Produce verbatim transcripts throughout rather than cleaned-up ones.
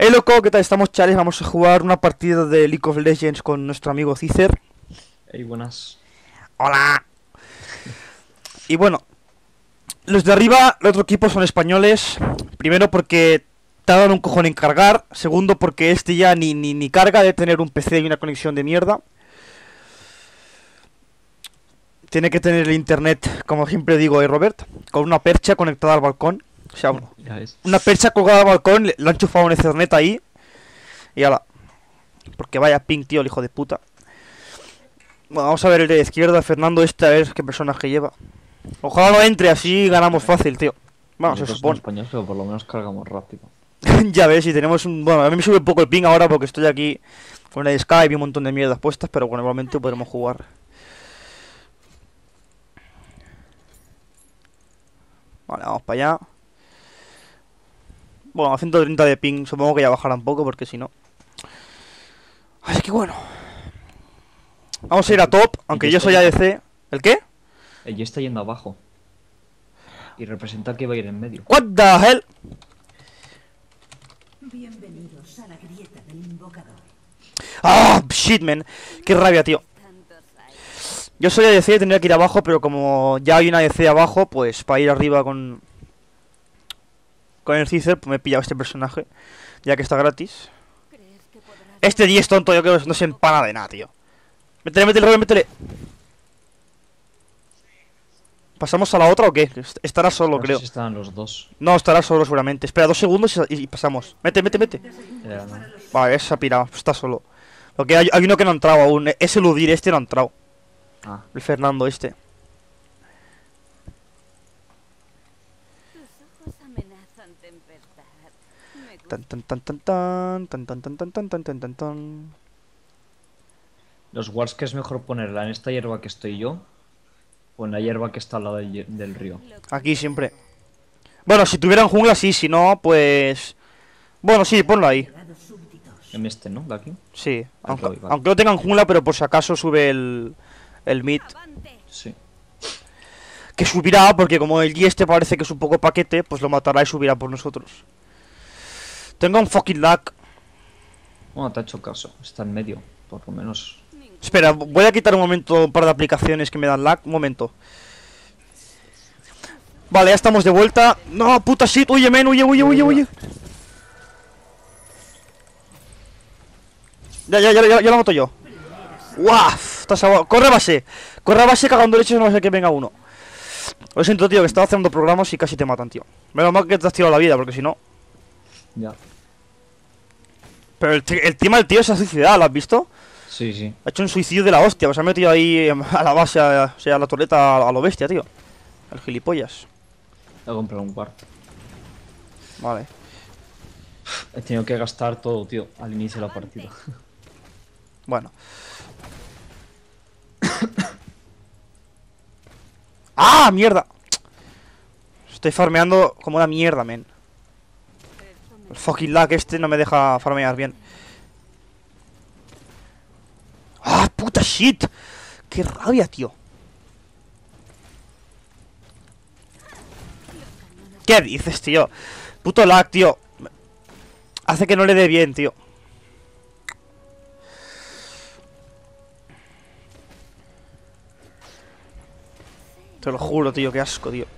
Hey loco, ¿qué tal estamos, chavales? Vamos a jugar una partida de League of Legends con nuestro amigo Cicer. Hey, buenas. ¡Hola! Y bueno, los de arriba, el otro equipo son españoles. Primero porque tardan un cojón en cargar. Segundo porque este ya ni, ni, ni carga de tener un P C y una conexión de mierda. Tiene que tener el internet, como siempre digo, ¿eh, Robert? Con una percha conectada al balcón. O sea, Ya ves. una percha colgada al balcón, le, le han enchufado un Ethernet ahí. Y ala. Porque vaya ping, tío, el hijo de puta. Bueno, vamos a ver el de la izquierda, Fernando este, a ver qué personaje lleva. Ojalá no entre, así ganamos fácil, tío. Bueno, se Nosotros somos supone. españoles, pero por lo menos cargamos rápido. Ya ves, si tenemos un... Bueno, a mí me sube un poco el ping ahora porque estoy aquí con el Skype y un montón de mierdas puestas, pero bueno, igualmente podremos jugar. Vale, vamos para allá. Bueno, a ciento treinta de ping, supongo que ya bajará un poco porque si no... Así que bueno. Vamos a ir a top, aunque yo soy A D C. ¿El qué? Ella está yendo abajo. Y representa que va a ir en medio. What the hell? Bienvenidos a la grieta del invocador. Ah, shit, man. Qué rabia, tío. Yo soy A D C y tendría que ir abajo, pero como ya hay una A D C abajo, pues para ir arriba con... Con el Cicer, pues me he pillado este personaje, ya que está gratis. Este diez tonto, yo creo que no se empana de nada, tío. Métele, métele, Robert, métele. ¿Pasamos a la otra o qué? Estará solo, No creo. sé si estaban los dos. No, estará solo seguramente. Espera dos segundos y, y pasamos. Mete, mete, mete. Ya, no. Vale, se ha pirado, está solo. Lo que hay, hay uno que no ha entrado aún. Es eludir, este no ha entrado. Ah, El Fernando este. Tan tan tan tan tan tan tan tan tan tan tan tan tan tan. los wards que es mejor ponerla en esta hierba que estoy yo. O en la hierba que está al lado del, ye- del río. Aquí siempre. Bueno, si tuvieran jungla sí, si no, pues... Bueno, sí, ponlo ahí. Llegados súbditos. En este, ¿no? De aquí. Sí, aunque, voy, vale. aunque no tengan jungla, pero por si acaso sube el... El mid. Sí. Que subirá, porque como el Yi este parece que es un poco paquete, pues lo matará y subirá por nosotros. Tengo un fucking lag. Bueno, te ha hecho caso. Está en medio. Por lo menos. Espera, voy a quitar un momento un par de aplicaciones que me dan lag. Un momento. Vale, ya estamos de vuelta. No, puta shit, huye, men, huye, huye, huye, huye. Ya, ya, ya, ya, ya lo mato yo. ¡Guau! Estás a... Corre a base. Corre a base cagando leches, no sé que venga uno. Lo siento, tío, que estaba haciendo programas y casi te matan, tío. Menos mal que te has tirado la vida, porque si no... Ya. Pero el, el tema del tío se ha suicidado, ¿lo has visto? Sí, sí. Ha hecho un suicidio de la hostia, pues se ha metido ahí em, a la base, a, o sea, a la torreta a, a lo bestia, tío. El gilipollas. He comprado un ward. Vale. He tenido que gastar todo, tío, al inicio de la partida. Bueno. ¡Ah, mierda! Estoy farmeando como una mierda, men. El fucking lag este no me deja farmear bien. ¡Ah, puta shit! ¡Qué rabia, tío! ¿Qué dices, tío? Puto lag, tío. Hace que no le dé bien, tío. Te lo juro, tío, qué asco, tío.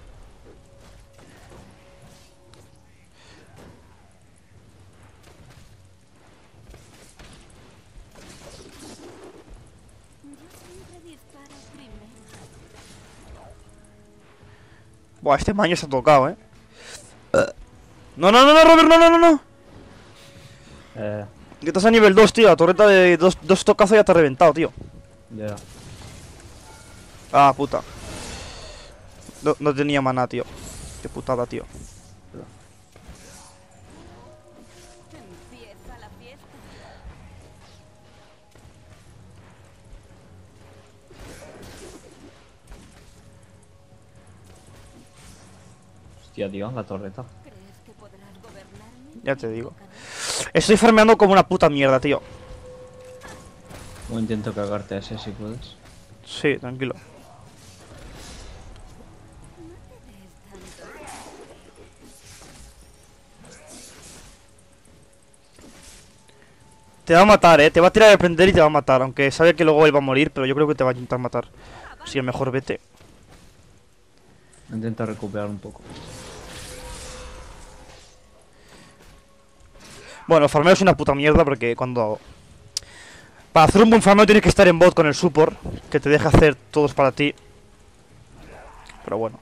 Buah, este maño se ha tocado, eh. No, no, no, no, Robert, no, no, no, no. Eh, Que estás a nivel dos, tío. La torreta de dos, dos tocazos ya te ha reventado, tío. ya. Ah, puta. No, no tenía maná, tío. Qué putada, tío. Hostia, tío, la torreta. Ya te digo. Estoy farmeando como una puta mierda, tío. O intento cargarte a ese si puedes. Sí, tranquilo. Te va a matar, eh. Te va a tirar a prender y te va a matar. Aunque sabe que luego él va a morir, pero yo creo que te va a intentar matar. Así que mejor vete. Intenta recuperar un poco. Bueno, farmeo es una puta mierda porque cuando... Para hacer un buen farmeo tienes que estar en bot con el support, que te deja hacer todos para ti. Pero bueno.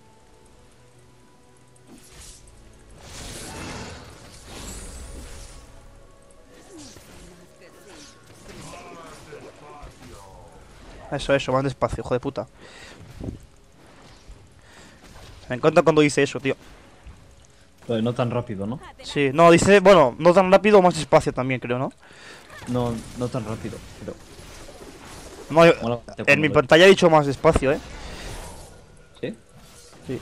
Eso, eso, más despacio, hijo de puta. Me encanta cuando dice eso, tío. Lo de no tan rápido, ¿no? Sí, no, dice, bueno, no tan rápido o más despacio también, creo, ¿no? No, no tan rápido, pero... No, yo- Mola bastante en mi cuando- pantalla he dicho más despacio, ¿eh? ¿Sí? Sí.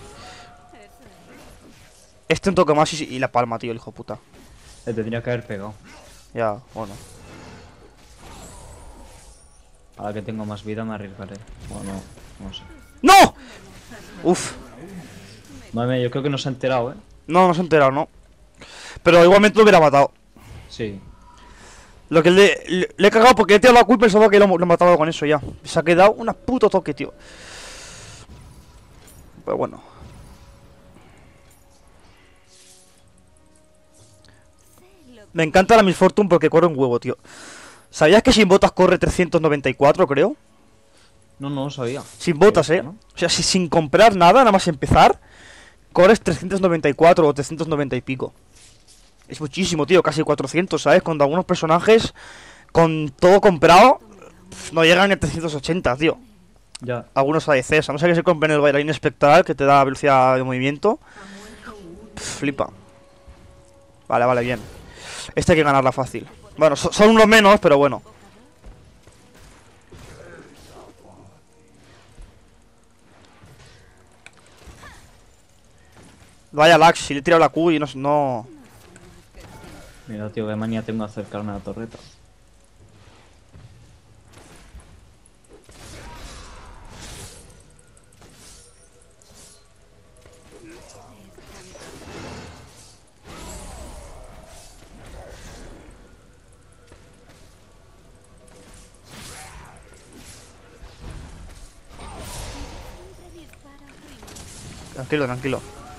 Este un toque más y, y la palma, tío, el hijo de puta. Le tendría que haber pegado. Ya, bueno. Ahora que tengo más vida me arriesgaré. Bueno, no, no sé. ¡No! Uf. Mame, yo creo que no se ha enterado, ¿eh? No, no se ha enterado, ¿no? Pero igualmente lo hubiera matado. Sí. Lo que le, le, le he cagado porque le he tirado la culpa y pensaba que lo, lo he matado con eso ya. Se ha quedado una puto toque, tío. Pero bueno. Me encanta la Miss Fortune porque corre un huevo, tío. ¿Sabías que sin botas corre trescientos noventa y cuatro, creo? No, no lo sabía. Sin botas, Qué eh. bestia, ¿no? O sea, si sin comprar nada, nada más empezar, corres trescientos noventa y cuatro o trescientos noventa y pico. Es muchísimo, tío, casi cuatrocientos, ¿sabes? Cuando algunos personajes, con todo comprado, pf, no llegan a trescientos ochenta, tío. Ya. Algunos A D Cs, a no ser que se compren el bailarín espectral que te da velocidad de movimiento. Pf, flipa. Vale, vale, bien. Este hay que ganarla fácil. Bueno, so- son unos menos, pero bueno. Vaya lag, si le he tirado la Q y no... no... Mira, tío, qué manía tengo de acercarme a la torreta. Tranquilo, tranquilo.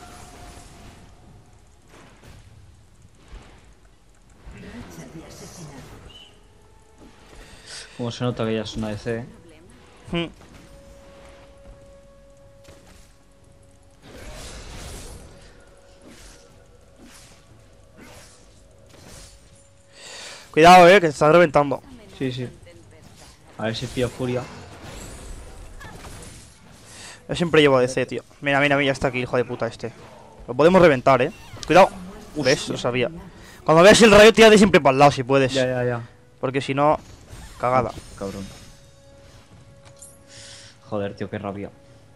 Como se nota que ya es una D C, ¿eh? Hmm. Cuidado, eh, que se está reventando. Sí, sí. A ver si pillo furia. Yo siempre llevo D C, tío. Mira, mira, mira, está aquí, hijo de puta este. Lo podemos reventar, eh. Cuidado. ¿Ves? Lo sabía. Cuando veas el rayo, tírate siempre para el lado si puedes. Ya, ya, ya. Porque si no, cagada. Cabrón. Joder, tío, qué rabia.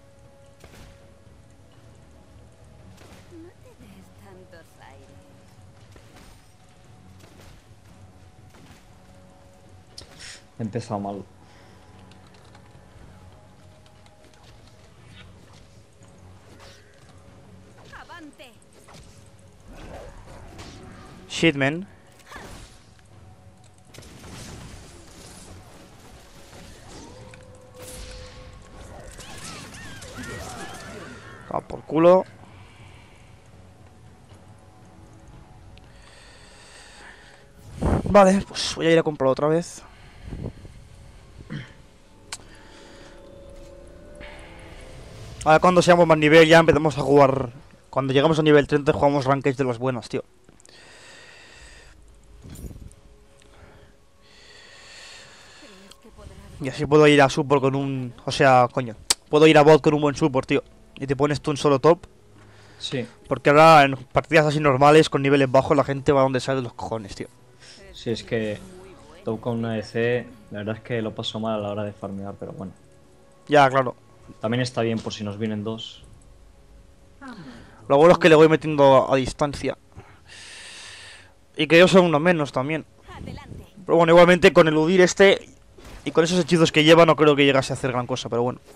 He empezado mal. Shit, man. Ah, por culo. Vale, pues voy a ir a comprarlo otra vez. Ahora cuando seamos más nivel ya empezamos a jugar. Cuando llegamos a nivel treinta jugamos rankings de las buenas, tío. Y así puedo ir a support con un... O sea, coño. Puedo ir a bot con un buen support, tío. Y te pones tú un solo top. Sí, Porque ahora en partidas así normales, con niveles bajos, la gente va donde sale los cojones, tío. sí, es que top con una D C, la verdad es que lo paso mal a la hora de farmear, pero bueno. Ya, claro. También está bien por si nos vienen dos. Lo bueno es que le voy metiendo a distancia. Y que ellos son uno menos también. Pero bueno, igualmente con eludir este y con esos hechizos que lleva no creo que llegase a hacer gran cosa, pero bueno.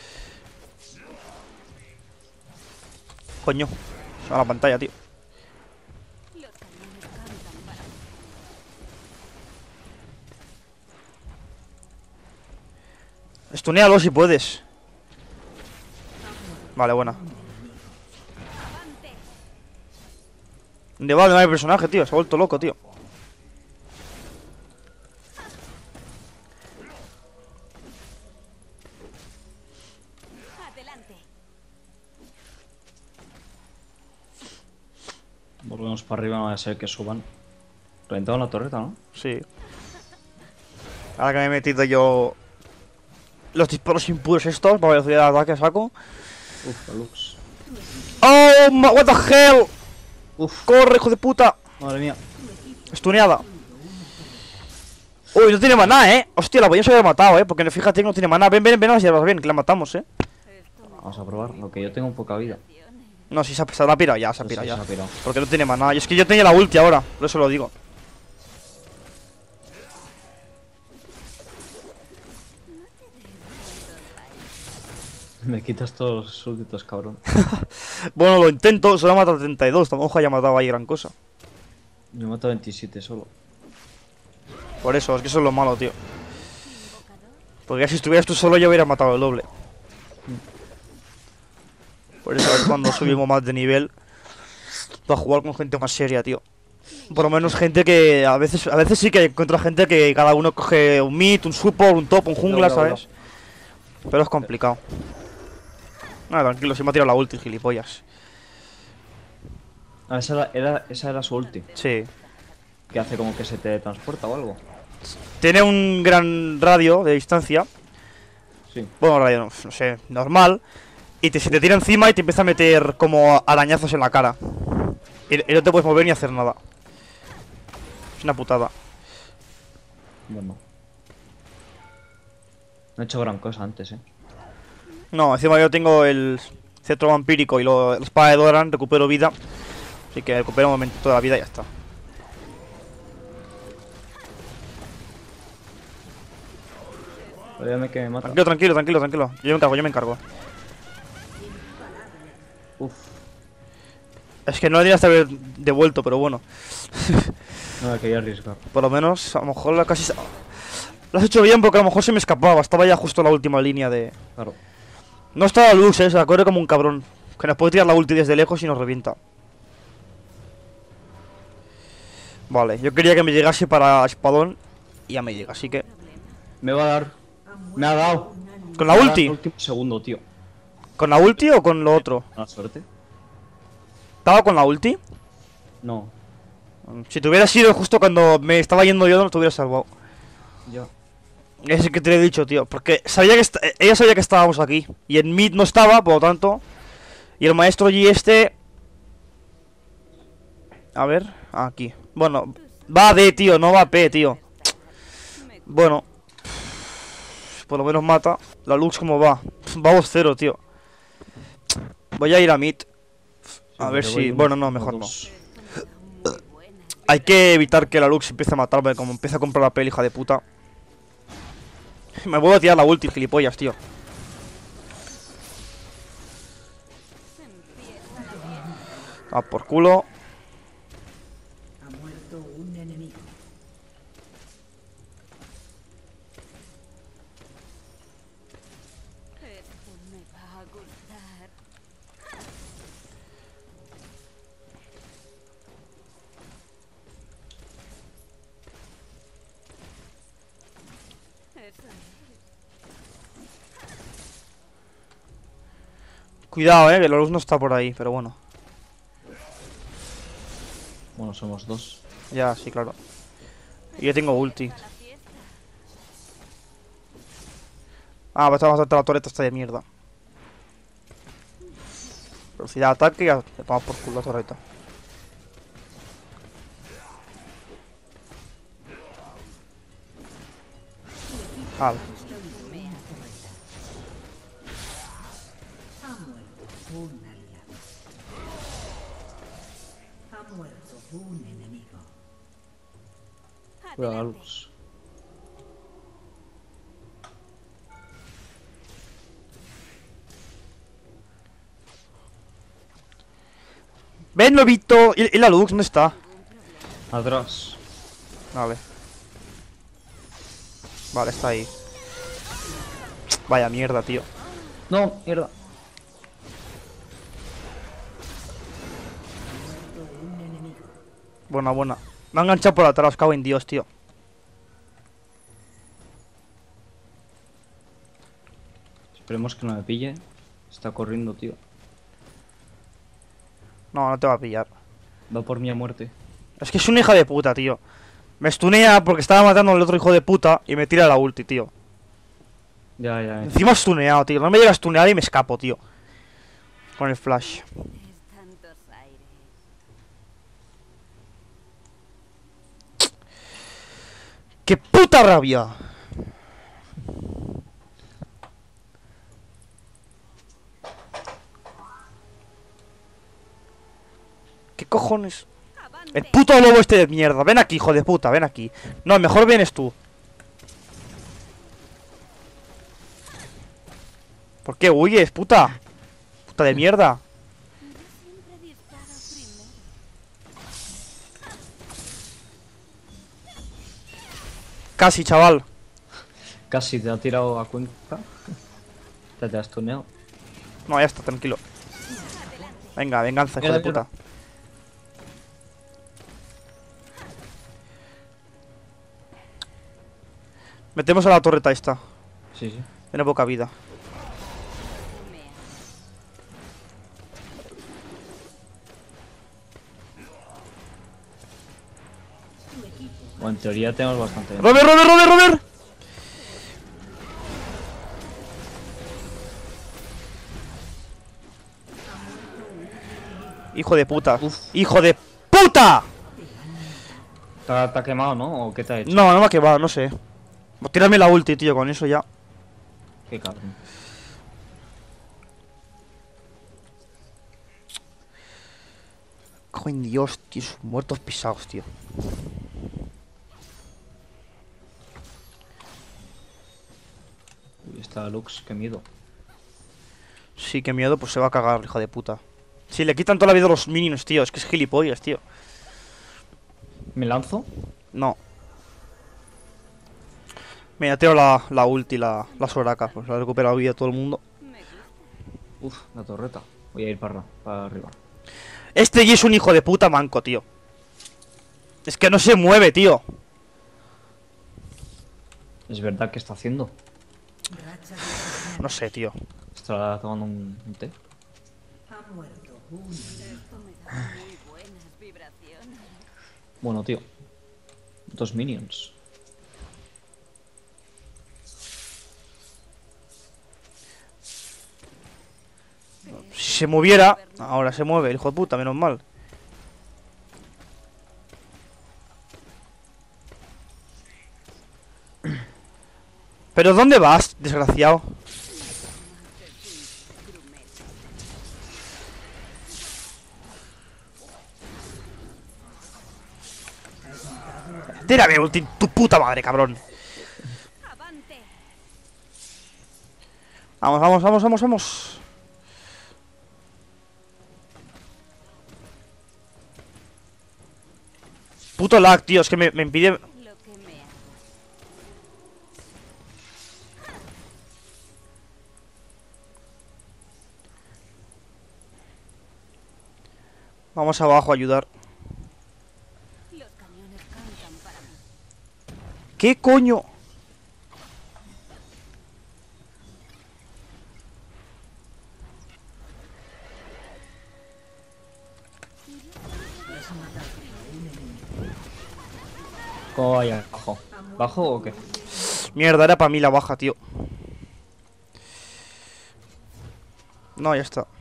Coño, a la pantalla, tío. Stunealo si puedes. Vale, buena. ¿Dónde va? ¿Dónde va el personaje, tío? Se ha vuelto loco, tío. Adelante. Volvemos para arriba, no va a ser que suban. Reventaron la torreta, ¿no? Sí. Ahora que me he metido yo los disparos impuros estos para velocidad de ataque a saco. Uf, la Lux. ¡Oh! ma- ¡What the hell! Uf, ¡Corre, hijo de puta! madre mía. Stuneada. Uy, no tiene maná, eh. Hostia, la podíamos haber matado, eh. Porque fíjate que no tiene maná. Ven, ven, ven a las hierbas, ven, que la matamos, eh. Vamos a probar, lo que yo tengo poca vida. No, si se ha, se ha pirado ya, se ha Sí, pirado sí, ya. se ha pirado. Porque no tiene maná. Y es que yo tenía la ulti ahora, por eso lo digo. Me quitas todos los súbditos, cabrón. Bueno, lo intento, solo ha matado treinta y dos. Tampoco haya matado ahí gran cosa. Yo mato veintisiete solo. Por eso, es que eso es lo malo, tío. Porque ya si estuvieras tú solo, yo hubiera matado el doble. Por eso, a ver cuando subimos más de nivel. Para jugar con gente más seria, tío. Por lo menos gente que a veces a veces sí que encuentro gente que cada uno coge un mid, un support, un top, un jungla, No, no, no. ¿sabes? Pero es complicado. Nada, tranquilo, si me ha tirado la ulti, gilipollas. Ah, esa era, era- esa era su ulti. Sí. Que hace como que se te transporta o algo. Tiene un gran radio de distancia. Sí. Bueno, radio, no, no sé, normal. Y te, se te tira encima y te empieza a meter como arañazos en la cara. Y, y no te puedes mover ni hacer nada. Es una putada. Bueno. No he hecho gran cosa antes, eh. No, encima yo tengo el cetro vampírico y lo, la espada de Doran, recupero vida. Así que recupero un momento toda la vida y ya está. Olvídame que me mata. Tranquilo, tranquilo, tranquilo, tranquilo. Yo me encargo, yo me encargo. Uf. Es que no le tienes que haber devuelto, pero bueno. No, quería arriesgar. Por lo menos, a lo mejor la casi... se- Lo has hecho bien porque a lo mejor se me escapaba. Estaba ya justo en la última línea de... Claro. No estaba Lux, eh, se la corre como un cabrón. Que nos puede tirar la ulti desde lejos y nos revienta. Vale, yo quería que me llegase para espadón. Y ya me llega, así que... Me va a dar. Me ha dado. ¿Con la Me ha dado ulti? el último segundo, tío. ¿Con la ulti o con lo otro? Mala suerte. ¿Estaba con la ulti? No. Si te hubiera sido justo cuando me estaba yendo yo, no te hubiera salvado. Ya. Es el que te lo he dicho, tío. Porque sabía que est- ella sabía que estábamos aquí. Y en mid no estaba, por lo tanto. Y el maestro G este... A ver, aquí. Bueno, va a D, tío, no va a P, tío. Bueno. Por lo menos mata. La Lux como va. Vamos cero, tío. Voy a ir a mid. A ver yo si... voy Bueno, uno, no, mejor no. dos. Hay que evitar que la Lux empiece a matarme. Como empieza a comprar la peli, hija de puta. Me vuelvo a tirar la ulti, gilipollas, tío. Ah, por culo. Ha muerto un enemigo. Esto me va a gustar. Eso es. Cuidado, eh, que la luz no está por ahí, pero bueno. Bueno, somos dos. Ya, sí, claro. Y yo tengo ulti. A la fiesta. Ah, va a estar bastante la torreta esta de mierda. Velocidad de ataque y ya te tomas por culo la torreta. Vale. Ha muerto un aliado. Ha muerto un enemigo. Cuidado la Adelante. luz. ¡Ven, lo he visto! ¿Y, y la Lux dónde está? Atrás. Vale. Vale, está ahí. Vaya mierda, tío. No, mierda. Buena, buena. Me ha enganchado por atrás, cago en Dios, tío. Esperemos que no me pille. Está corriendo, tío. No, no te va a pillar. Va por mí a muerte. Es que es una hija de puta, tío. Me stunea porque estaba matando al otro hijo de puta y me tira la ulti, tío. Ya, ya, ya. Encima stuneado, tío. No me llega a stunear y me escapo, tío. Con el flash. tantos aires. ¡Qué puta rabia! ¿Qué cojones? El puto lobo este de mierda. Ven aquí, hijo de puta, ven aquí. No, mejor vienes tú. ¿Por qué huyes, puta? Puta de mierda. Siempre dispara primero. Casi, chaval. Casi te ha tirado a cuenta. Te, te has tuneado. No, ya está, tranquilo. Venga, venganza, hijo Mierda, de puta. Metemos a la torreta esta. Sí, sí. Tiene poca vida. Bueno, en teoría tenemos bastante. ¡Robert, Robert, Robert, Robert! Hijo de puta. Uf. ¡Hijo de puta! ¿Te ha, te ha quemado, no? ¿O qué te ha hecho? No, no me ha quemado, no sé. Tírame la ulti, tío, con eso ya. Qué cabrón. Coño, Dios, tío, esos muertos pisados, tío. Uy, está Lux, qué miedo. Sí, qué miedo, pues se va a cagar, hijo de puta. Sí, le quitan toda la vida a los minions, tío. Es que es gilipollas, tío. ¿Me lanzo? No. Mira, tiro la, la ulti, la, la Soraka. Pues la ha recuperado vida a todo el mundo. Uf, la torreta. Voy a ir para, para arriba. Este Yi es un hijo de puta manco, tío. Es que no se mueve, tío. Es verdad que está haciendo. Racha de No sé, tío. Está tomando un, un té. ha muerto un Esto me da muy buenas vibraciones. Bueno, tío. Dos minions. Si se moviera... Ahora se mueve, el hijo de puta, menos mal. ¿Pero dónde vas, desgraciado? Tírame ulti, tu puta madre, cabrón. ¡Avante! Vamos, vamos, vamos, vamos, vamos. Puto lag, tío, es que me, me impide... Lo que me hago. Vamos abajo a ayudar. Los cañones cantan para mí. ¿Qué coño? ¿Cómo vaya? ¿Bajo? ¿Bajo o qué? Mierda, era para mí la baja, tío. No, ya está.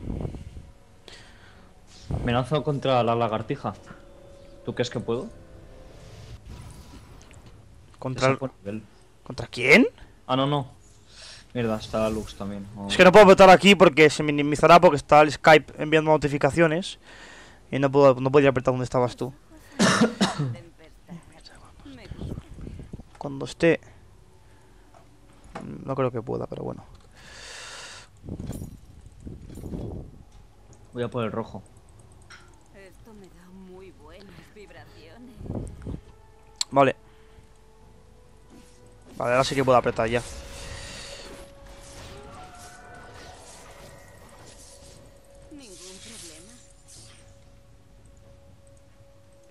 Me lanzo contra la lagartija. ¿Tú crees que puedo? ¿Contra, Ese el- fue nivel. ¿Contra quién? Ah, no, no. Mierda, está Lux también. Oh. Es que no puedo votar aquí porque se minimizará porque está el Skype enviando notificaciones. Y no puedo, no podía apretar donde estabas tú. Tempestad. Me gusta. Cuando esté... No creo que pueda, pero bueno. Voy a por el rojo. Esto me da muy buenas vibraciones. Vale. Vale, ahora sí que puedo apretar ya.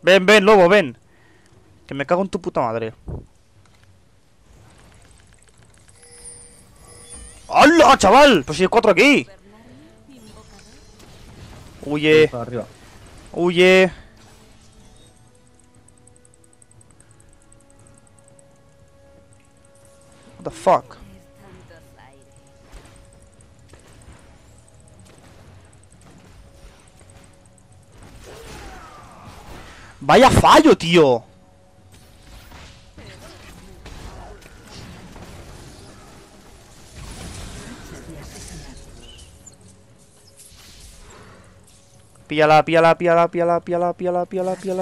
Ven, ven, lobo, ven. Que me cago en tu puta madre. ¡Hala, chaval! Pues si hay cuatro aquí. Huye, Para arriba. huye. What the fuck? Vaya fallo, tío. Píala, píala, píala, píala, píala, píala, píala, píala.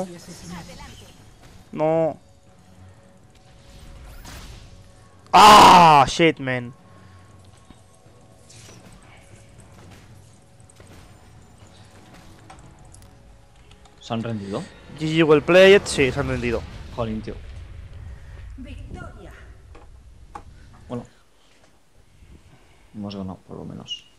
No. Ah, shit, man. ¿Se han rendido? G G well played. Sí, se han rendido. Jolín, tío. Victoria. Bueno. Hemos ganado, por lo menos.